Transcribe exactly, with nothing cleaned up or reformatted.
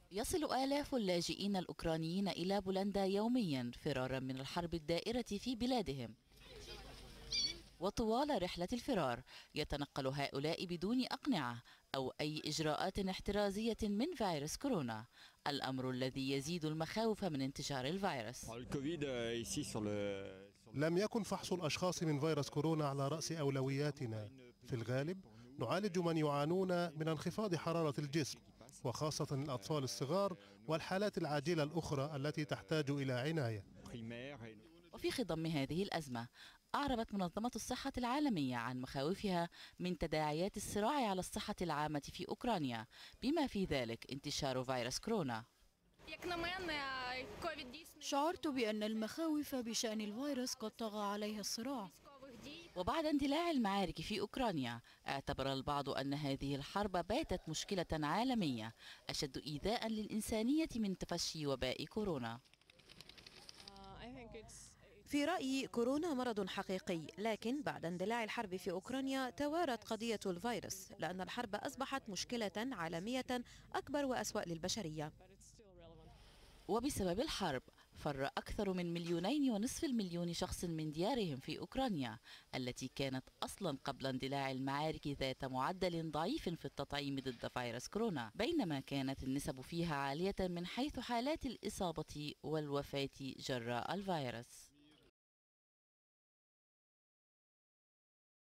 يصل آلاف اللاجئين الأوكرانيين إلى بولندا يوميا فرارا من الحرب الدائرة في بلادهم. وطوال رحلة الفرار يتنقل هؤلاء بدون أقنعة أو أي إجراءات احترازية من فيروس كورونا، الأمر الذي يزيد المخاوف من انتشار الفيروس. لم يكن فحص الأشخاص من فيروس كورونا على رأس أولوياتنا. في الغالب نعالج من يعانون من انخفاض حرارة الجسم، وخاصة الأطفال الصغار والحالات العاجلة الأخرى التي تحتاج إلى عناية. وفي خضم هذه الأزمة أعربت منظمة الصحة العالمية عن مخاوفها من تداعيات الصراع على الصحة العامة في أوكرانيا، بما في ذلك انتشار فيروس كورونا. شعرت بأن المخاوف بشأن الفيروس قد طغى عليها الصراع. وبعد اندلاع المعارك في أوكرانيا اعتبر البعض أن هذه الحرب باتت مشكلة عالمية أشد إيذاء للإنسانية من تفشي وباء كورونا. في رأيي كورونا مرض حقيقي، لكن بعد اندلاع الحرب في أوكرانيا توارت قضية الفيروس، لأن الحرب أصبحت مشكلة عالمية أكبر وأسوأ للبشرية. وبسبب الحرب فر أكثر من مليونين ونصف المليون شخص من ديارهم في أوكرانيا التي كانت أصلا قبل اندلاع المعارك ذات معدل ضعيف في التطعيم ضد فيروس كورونا، بينما كانت النسب فيها عالية من حيث حالات الإصابة والوفاة جراء الفيروس.